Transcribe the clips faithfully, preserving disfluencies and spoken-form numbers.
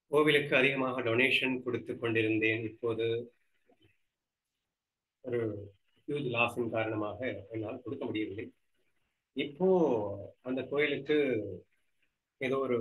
கோவிலுக்கு அதிகமாக டொனேஷன் கொடுத்து கொண்டிருந்தேன். இப்போது ஒரு ஹியூஜ் லாஸின் காரணமாக என்னால் கொடுக்க முடியவில்லை. இப்போ அந்த கோயிலுக்கு ஏதோ ஒரு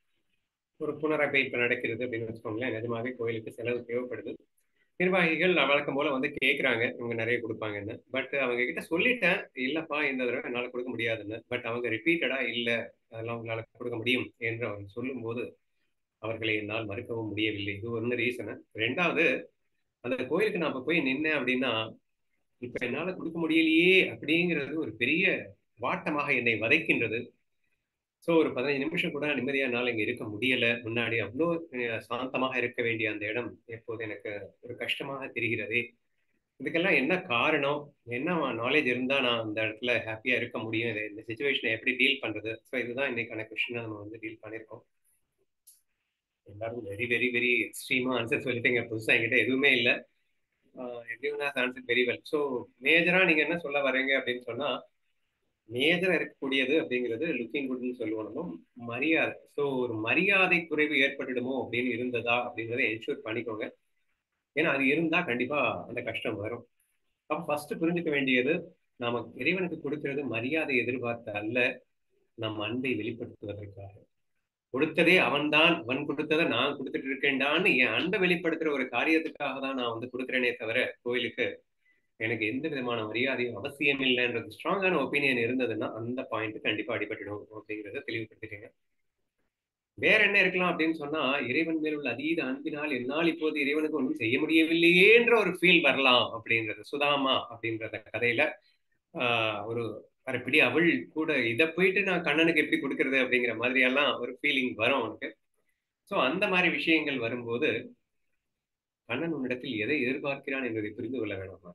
ஒரு புனரமைப்பு நடக்கிறது அப்படின்னு வச்சுக்கோங்களேன். நிஜமாவே கோயிலுக்கு செலவு தேவைப்படுது. நிர்வாகிகள் வழக்கம் போல வந்து கேட்குறாங்க, இவங்க நிறைய கொடுப்பாங்கன்னு. பட் அவங்க கிட்ட சொல்லிட்டேன், இல்லப்பா இந்த தடவை என்னால் கொடுக்க முடியாதுன்னு. பட் அவங்க ரிப்பீட்டடா இல்லை, அதெல்லாம் உங்களால் கொடுக்க முடியும் என்று அவங்க சொல்லும்போது அவர்களை என்னால் மறுக்கவும் முடியவில்லை. இது ஒன்று ரீசனு. ரெண்டாவது, அந்த கோயிலுக்கு நான் இப்ப போய் நின்னேன் அப்படின்னா, இப்ப என்னால கொடுக்க முடியலையே அப்படிங்கிறது ஒரு பெரிய வாட்டமாக என்னை வதைக்கின்றது. ஸோ ஒரு பதினைந்து நிமிஷம் கூட நிம்மதியா என்னால இங்க இருக்க முடியல. முன்னாடி அவ்வளோ அஹ், சாந்தமாக இருக்க வேண்டிய அந்த இடம் இப்போது எனக்கு ஒரு கஷ்டமாக தெரிகிறதே. இதுக்கெல்லாம் என்ன காரணம்? என்ன நாலேஜ் இருந்தா நான் அந்த இடத்துல ஹாப்பியா இருக்க முடியும்? இது இந்த சிச்சுவேஷனை எப்படி டீல் பண்றது? ஸோ இதுதான் இன்னைக்கான கொஸ்டினை நம்ம வந்து டீல் பண்ணியிருக்கோம். எல்லாரும் வெரி வெரி வெரி எக்ஸ்ட்ரீமா ஆன்சர் சொல்லிட்டீங்க. புதுசா என்கிட்ட எதுவுமே இல்லை. Everyone has answer very well. So மேஜரா நீங்க என்ன சொல்ல வரீங்க அப்படின்னு சொன்னா, மேஜரா இருக்கக்கூடியது அப்படிங்கிறது லுக்கிங் குட்னு சொல்லுவோம் நம்ம, மரியாதை. ஸோ ஒரு மரியாதை குறைவு ஏற்பட்டுடுமோ அப்படின்னு இருந்ததா அப்படிங்கிறத என்ஷூர் பண்ணிக்கோங்க. ஏன்னா அது இருந்தா கண்டிப்பா அந்த கஷ்டம் வரும். அப்ப ஃபர்ஸ்ட் புரிஞ்சுக்க வேண்டியது, நாம இறைவனுக்கு கொடுக்கிறது மரியாதை எதிர்பார்த்த அல்ல, நம் அன்பை வெளிப்படுத்துவதற்காக. கொடுத்ததே அவன்தான், அவன் கொடுத்ததை நான் கொடுத்துட்டு இருக்கேன்டான்னு என் அன்பை வெளிப்படுத்துற ஒரு காரியத்துக்காக தான் நான் வந்து கொடுக்குறேனே தவிர கோயிலுக்கு எனக்கு எந்த விதமான மரியாதையும் அவசியம் இல்லைன்றது ஸ்ட்ராங்கான ஒப்பீனியன் இருந்ததுன்னா அந்த பாயிண்ட் கண்டிப்பா அடிபட்டுடும் அப்படிங்கிறத தெளிவுபடுத்திக்கங்க. வேற என்ன இருக்கலாம் அப்படின்னு சொன்னா, இறைவன் மேல் உள்ள அதீத அன்பினால் என்னால் இப்போது இறைவனுக்கு ஒன்றும் செய்ய முடியவில்லையேன்ற ஒரு ஃபீல் வரலாம் அப்படின்றது. சுதாமா அப்படின்றத கதையில ஆஹ் ஒரு அரைப்பிடி அவள் கூட இதை போயிட்டு நான் கண்ணனுக்கு எப்படி கொடுக்கறது அப்படிங்கிற மாதிரி எல்லாம் ஒரு ஃபீலிங் வரும் அவனுக்கு. ஸோ அந்த மாதிரி விஷயங்கள் வரும்போது கண்ணன் உன்னிடத்தில் எதை எதிர்பார்க்கிறான் என்பதை புரிந்து கொள்ள வேணாமா?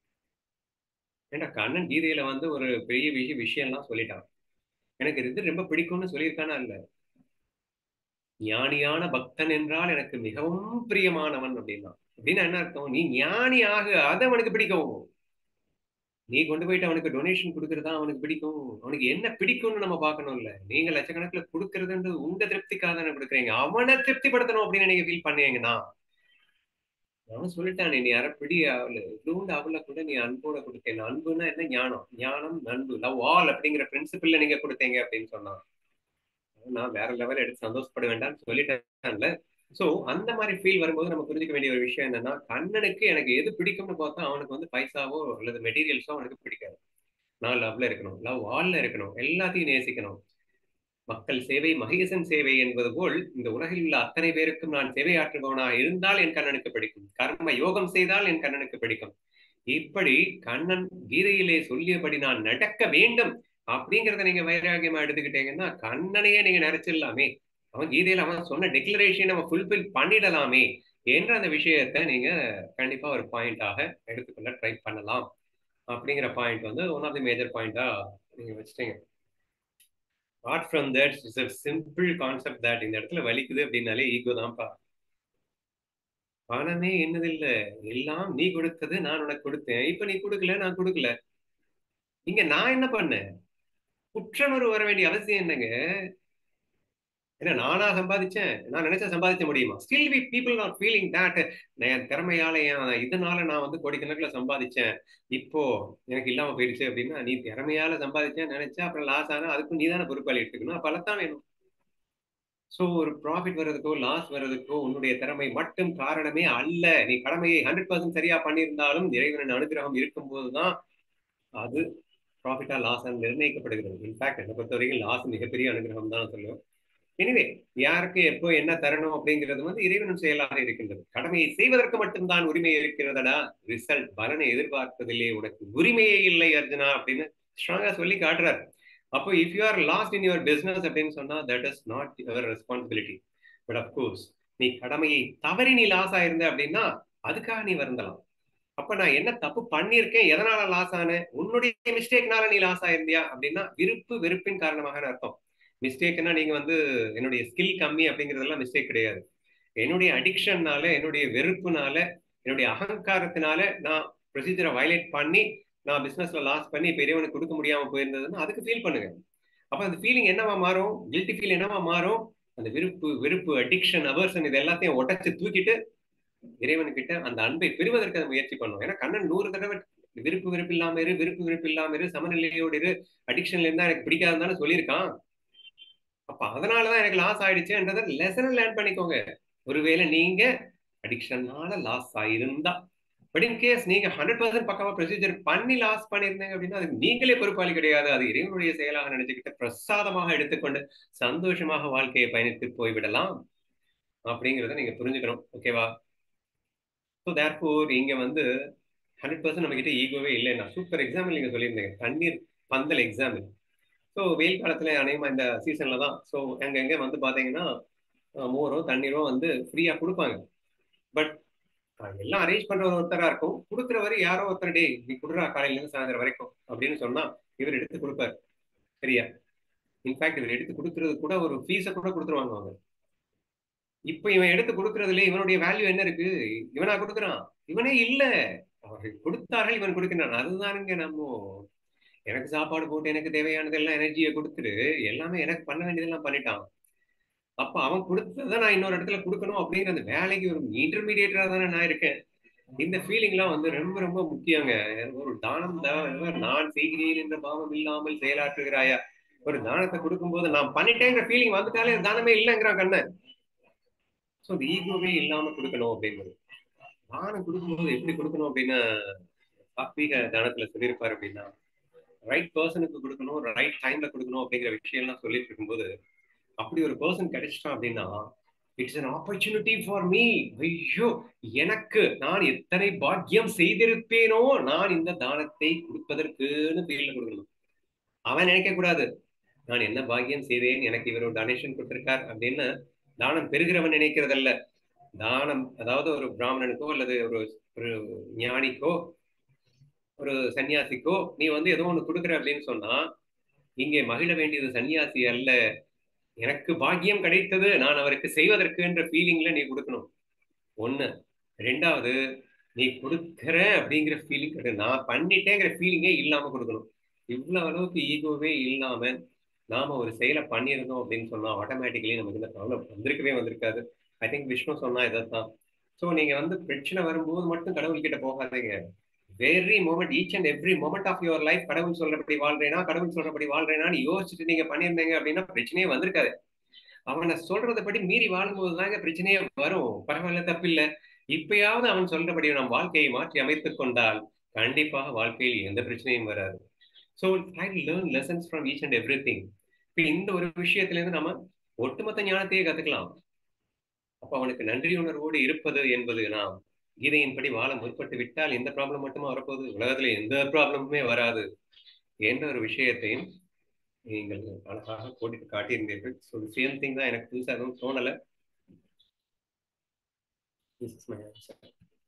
ஏன்னா கண்ணன் கீதையில வந்து ஒரு பெரிய விஷய விஷயம்லாம் சொல்லிட்டான். எனக்கு இது ரொம்ப பிடிக்கும்னு சொல்லியிருக்கானா இல்ல? ஞானியான பக்தன் என்றால் எனக்கு மிகவும் பிரியமானவன் அப்படின்னா, அப்படின்னா என்ன அர்த்தம்? நீ ஞானி ஆகு, அது அவனுக்கு பிடிக்கும். நீ கொண்டு போயிட்டு அவனுக்கு டொனேஷன் கொடுக்கறதா அவனுக்கு பிடிக்கும். அவனுக்கு என்ன பிடிக்கும்னு நம்ம பார்க்கணும். இல்ல நீங்க லட்சக்கணக்கில் கொடுக்கறதுன்றது உங்க திருப்திக்காக தானே கொடுக்குறீங்க. அவனை திருப்திப்படுத்தணும் அப்படின்னு நீங்க ஃபீல் பண்ணீங்கன்னா, அவன் சொல்லிட்டானே, நீ அரைப்பிடி அவளு இவ்வளோண்டு அவளை கூட நீ அன்போட கொடுத்தேன். அன்புன்னா என்ன? ஞானம். ஞானம் அன்பு, லவ் ஆல் அப்படிங்கிற பிரின்சிபிள்ல நீங்க கொடுத்தீங்க அப்படின்னு சொன்னான். நான் வேற லெவல் எடுத்து சந்தோஷப்பட வேண்டாம்னு சொல்லிட்டேன்ல. சோ அந்த மாதிரி ஃபீல் வரும்போது நம்ம புரிஞ்சுக்க வேண்டிய ஒரு விஷயம் என்னன்னா, கண்ணனுக்கு எனக்கு எது பிடிக்கும்னு பார்த்தா அவனுக்கு வந்து பைசாவோ அல்லது மெட்டீரியல்ஸோ அவனுக்கு பிடிக்காது. நான் லவ்ல இருக்கணும், லவ் ஆல்ல இருக்கணும், எல்லாத்தையும் நேசிக்கணும். மக்கள் சேவை மகேசன் சேவை என்பது போல் இந்த உலகில் உள்ள அத்தனை பேருக்கும் நான் சேவை ஆற்றுபவனா இருந்தால் என் கண்ணனுக்கு பிடிக்கும். கர்ம யோகம் செய்தால் என் கண்ணனுக்கு பிடிக்கும். இப்படி கண்ணன் கீதையிலே சொல்லியபடி நான் நடக்க வேண்டும் அப்படிங்கிறத நீங்க வைராகியமா எடுத்துக்கிட்டீங்கன்னா கண்ணனையே நீங்க நினைச்சிடலாமே. அவன் கீதையில அவன் சொன்ன டெக்ளரேஷன் நம்ம ஃபுல்ஃபில் பண்ணிடலாமே என்ற அந்த விஷயத்தை நீங்க கண்டிப்பா ஒரு பாயிண்டாக எடுத்துக்கொள்ள ட்ரை பண்ணலாம். அப்படிங்கிற பாயிண்ட் வந்து ஒன் ஆஃப் தி மேஜர் பாயிண்டா நீங்க வச்சுட்டீங்க. Apart from that it's a simple concept that இந்த இடத்துல வலிக்குது அப்படின்னாலே ஈகோ தான்ப்பா. பணமே என்னது இல்ல, எல்லாம் நீ கொடுத்தது நான் உனக்கு கொடுத்தேன், இப்ப நீ கொடுக்கல நான் கொடுக்கல, இங்க நான் என்ன பண்ணேன்? குற்றமுறு வர வேண்டிய அவசியம் என்னங்க? ஏன்னா நானா சம்பாதிச்சேன், நான் நினைச்சா சம்பாதிக்க முடியுமா? Still we people are feeling that என் திறமையால என் இதனால நான் வந்து கோடிக்கணக்கில் சம்பாதிச்சேன், இப்போ எனக்கு இல்லாம போயிடுச்சு அப்படின்னா, நீ திறமையால சம்பாதிச்சேன் நினைச்சா அப்புறம் லாஸ் ஆனா அதுக்கும் நீ தானே பொறுப்பாளி எடுத்துக்கணும். அப்ப அதான் வேணும். ஸோ ஒரு ப்ராஃபிட் வர்றதுக்கோ லாஸ் வர்றதுக்கோ உன்னுடைய திறமை மட்டும் காரணமே அல்ல. நீ கடமையை ஹண்ட்ரட் பர்சன்ட் சரியா பண்ணியிருந்தாலும் இறைவனின் அனுகிரகம் இருக்கும்போது தான் அது ப்ராஃபிட்டா லாஸா நிர்ணயிக்கப்படுகிறது. இன்ஃபேக்ட் என்னை பொறுத்த வரைக்கும் லாஸ் மிகப்பெரிய அனுகிரகம் தான் சொல்லுவேன். எனிவே, யாருக்கு எப்போ என்ன தரணும் அப்படிங்கிறது வந்து இறைவனும் செயலாக இருக்கின்றது. கடமையை செய்வதற்கு மட்டும்தான் உரிமை இருக்கிறதடா, ரிசல்ட் பலனை எதிர்பார்ப்பதிலே உனக்கு உரிமையே இல்லை அர்ஜுனா அப்படின்னு ஸ்ட்ராங்கா சொல்லி காட்டுறாரு. அப்போ if you are lost in your business அப்படின்னு சொன்னா that is not your responsibility. But of course நீ கடமையை தவறி நீ லாஸ் ஆயிருந்த அப்படின்னா அதுக்காக நீ வருந்தலாம். அப்ப நான் என்ன தப்பு பண்ணியிருக்கேன், எதனால லாஸ் ஆனேன், உன்னுடைய மிஸ்டேக்னால நீ லாஸ் ஆயிருந்தியா அப்படின்னா விருப்பு வெறுப்பின் காரணமாக அர்த்தம். மிஸ்டேக்னா நீங்க வந்து என்னுடைய ஸ்கில் கம்மி அப்படிங்கிறதெல்லாம் மிஸ்டேக் கிடையாது. என்னுடைய அடிக்ஷன்னால, என்னுடைய வெறுப்புனால, என்னுடைய அகங்காரத்தினால நான் ப்ரொசீஜரை வயலேட் பண்ணி நான் பிசினஸ்ல லாஸ் பண்ணி இப்ப இறைவனுக்கு கொடுக்க முடியாம போயிருந்ததுன்னா அதுக்கு ஃபீல் பண்ணுங்க. அப்ப அந்த ஃபீலிங் என்னவா மாறும்? கில்ட்டி ஃபீல் என்னவா மாறும்? அந்த விருப்பு வெறுப்பு அடிக்ஷன் அவர்ஷன் இது எல்லாத்தையும் உடைச்சு தூக்கிட்டு இறைவன்கிட்ட அந்த அன்பை பெறுவதற்கு அதை முயற்சி பண்ணும். ஏன்னா கண்ணன் நூறு தடவை விருப்பு வெறுப்பு இல்லாம இரு, விருப்பு வெறுப்பு இல்லாம இரு, சமநிலையோடு இரு, அடிக்ஷன்ல இருந்தா எனக்கு பிடிக்காதுன்னு சொல்லியிருக்கான். அப்ப அதனாலதான் எனக்கு லாஸ் ஆயிடுச்சுன்றத லெசன் லேர்ன் பண்ணிக்கோங்க. ஒருவேளை நீங்க அடிக்ஷன்னால லாஸ் ஆயிருந்தா, பட் இன் கேஸ் நீங்க ஹண்ட்ரட் பர்சன்ட் பக்கவா ப்ரொசீஜர் பண்ணி லாஸ் பண்ணிருந்தீங்க அப்படின்னா அதுக்கு நீங்களே பொறுப்பாளி கிடையாது. அது இறைவனுடைய செயலாக நினைச்சுக்கிட்டு பிரசாதமாக எடுத்துக்கொண்டு சந்தோஷமாக வாழ்க்கையை பயணித்து போய்விடலாம் அப்படிங்கிறத நீங்க புரிஞ்சுக்கணும். ஓகேவா? ஸோ தேர்ஃபோர் இங்க வந்து ஹண்ட்ரட் பர்சன்ட் நம்ம கிட்ட ஈகோவே இல்லைன்னா சூப்பர் எக்ஸாம்பிள் நீங்க சொல்லியிருந்தீங்க, தண்ணீர் பந்தல் எக்ஸாம்பிள். ஸோ வெயில் காலத்துல அநேகமா இந்த சீசன்ல தான் ஸோ எங்க வந்து பாத்தீங்கன்னா மோரோ தண்ணீரோ வந்து ஃப்ரீயா கொடுப்பாங்க. பட் எல்லாம் அரேஞ்ச் பண்ற ஒருத்தரா இருக்கும், கொடுக்குறவரை யாரோ ஒருத்தர் டே நீ குடுறா காலையில இருந்து சாயந்தரம் வரைக்கும் அப்படின்னு சொன்னா இவர் எடுத்து கொடுப்பாரு. சரியா? இன்ஃபேக்ட் இவர் எடுத்து கொடுக்கறது கூட ஒரு ஃபீஸை கூட கொடுத்துருவாங்க அவங்க. இப்ப இவன் எடுத்து கொடுக்கறதுல இவனுடைய வேல்யூ என்ன இருக்கு? இவனா கொடுக்குறான்? இவனே இல்ல, அவர்கள் கொடுத்தார்கள், இவன் கொடுக்கிறான். அதுதானுங்க நம்ம எனக்கு சாப்பாடு போட்டு எனக்கு தேவையானதெல்லாம் எனர்ஜியை கொடுத்துட்டு எல்லாமே எனக்கு பண்ண வேண்டியதெல்லாம் பண்ணிட்டான். அப்ப அவன் கொடுத்ததை நான் இன்னொரு இடத்துல கொடுக்கணும் அப்படிங்கிற அந்த வேலைக்கு ஒரு இன்டர்மீடியேட்டரா தானே நான் இருக்கேன். இந்த ஃபீலிங்லாம் வந்து ரொம்ப ரொம்ப முக்கியங்க. ஒரு தானம் நான் செய்கிறேன் என்ற பாவம் இல்லாமல் செயலாற்றுகிறாயா. ஒரு தானத்தை கொடுக்கும்போது நான் பண்ணிட்டேங்கிற ஃபீலிங் வந்துட்டாலே தானமே இல்லைங்கிறான் கண்ணன். ஸோ இந்த ஈகோவே இல்லாம கொடுக்கணும் அப்படிங்கிறது. தானம் கொடுக்கும்போது எப்படி கொடுக்கணும் அப்படின்னா ஆத்மீக தானத்துல சொல்லியிருப்பாரு அப்படின்னா ரைட் பர்சனுக்கு கொடுக்கணும், ரைட் டைம்ல கொடுக்கணும் அப்படிங்கிற விஷயம்லாம் சொல்லிட்டு இருக்கும்போது அப்படி ஒரு பர்சன் கிடைச்சிட்டான் அப்படின்னா it's an opportunity for me. ஐயோ, எனக்கு நான் எத்தனை பாக்கியம் செய்திருப்பேனோ நான் இந்த தானத்தை கொடுப்பதற்குன்னு ஃபீல்ல கொடுக்கணும். அவன் நினைக்க கூடாது நான் என்ன பாக்கியம் செய்தேன், எனக்கு இவர் ஒரு டொனேஷன் கொடுத்திருக்கார் அப்படின்னு தானம் பெறுகிறவன் நினைக்கிறதல்ல. தானம் அதாவது ஒரு பிராமணனுக்கோ அல்லது ஒரு ஒரு ஞானிக்கோ ஒரு சன்னியாசிக்கோ நீ வந்து ஏதோ ஒண்ணு கொடுக்குற அப்படின்னு சொன்னா இங்கே மகிழ வேண்டியது சன்னியாசி அல்ல, எனக்கு பாக்கியம் கிடைத்தது நான் அவருக்கு செய்வதற்குன்ற ஃபீலிங்ல நீ கொடுக்கணும். ஒண்ணு. ரெண்டாவது, நீ கொடுக்கிற அப்படிங்கிற ஃபீலிங் கிடையாது, நான் பண்ணிட்டேங்கிற ஃபீலிங்கே இல்லாம கொடுக்கணும். இவ்வளவு அளவுக்கு ஈகோவே இல்லாம நாம ஒரு செயலை பண்ணியிருந்தோம் அப்படின்னு சொன்னா ஆட்டோமேட்டிக்கலி நமக்கு இந்த ப்ராப்ளம் வந்திருக்கவே வந்திருக்காது. ஐ திங்க் விஷ்ணு சொன்னா இதான். ஸோ நீங்க வந்து பிரச்சனை வரும்போது மட்டும் கடவுள்கிட்ட போகாதீங்க. Very moment, each and every moment of your life கடவுள் சொல்றபடி வாழ்றேனா கடவுள் சொல்றபடி வாழ்றேனான்னு யோசிச்சுட்டு நீங்க பண்ணியிருந்தீங்க அப்படின்னா பிரச்சனையே வந்திருக்காது. அவனை சொல்றதை மீறி வாழும்போது தாங்க பிரச்சனையே வரும். பரவாயில்ல, தப்பில்லை. இப்பயாவது அவன் சொல்றபடி நம் வாழ்க்கையை மாற்றி அமைத்துக் கொண்டால் கண்டிப்பாக வாழ்க்கையில் எந்த பிரச்சனையும் வராது. So try to learn lessons from each and every thing. இப்போ இந்த ஒரு விஷயத்துல இருந்து நம்ம ஒட்டுமொத்த ஞானத்தையே கத்துக்கலாம். அப்ப அவனுக்கு நன்றி உணர்வோடு இருப்பது என்பது நாம் கீதையின்படி வாழ முற்பட்டு விட்டால் எந்த ப்ராப்ளம் மட்டுமா வரப்போகுது, உலகத்துல எந்த ப்ராப்ளமுமே வராது என்ற ஒரு விஷயத்தையும் நீங்கள் அழகாக போட்டு காட்டியிருந்தீர்கள். ஸோ சேம் திங் தான், எனக்கு புதுசாக எதுவும் தோணலை. This is my answer.